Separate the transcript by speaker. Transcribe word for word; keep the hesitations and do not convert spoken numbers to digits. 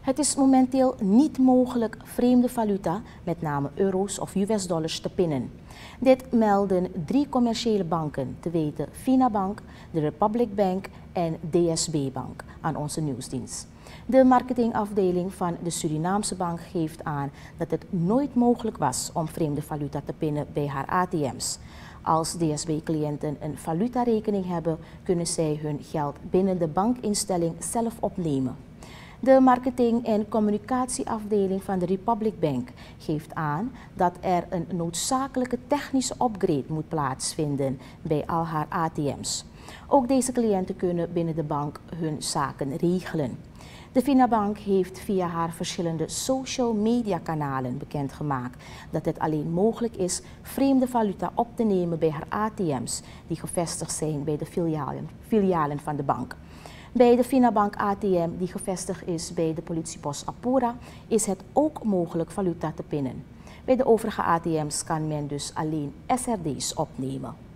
Speaker 1: Het is momenteel niet mogelijk vreemde valuta, met name euro's of U S dollars, te pinnen. Dit melden drie commerciële banken, te weten Finabank, de Republic Bank en D S B Bank, aan onze nieuwsdienst. De marketingafdeling van de Surinaamse bank geeft aan dat het nooit mogelijk was om vreemde valuta te pinnen bij haar A T M's. Als D S B-cliënten een valutarekening hebben, kunnen zij hun geld binnen de bankinstelling zelf opnemen. De marketing- en communicatieafdeling van de Republic Bank geeft aan dat er een noodzakelijke technische upgrade moet plaatsvinden bij al haar A T M's. Ook deze cliënten kunnen binnen de bank hun zaken regelen. De Finabank heeft via haar verschillende social media kanalen bekendgemaakt dat het alleen mogelijk is vreemde valuta op te nemen bij haar A T M's die gevestigd zijn bij de filialen, filialen van de bank. Bij de Finabank A T M die gevestigd is bij de politiepost Apura is het ook mogelijk valuta te pinnen. Bij de overige A T M's kan men dus alleen S R D's opnemen.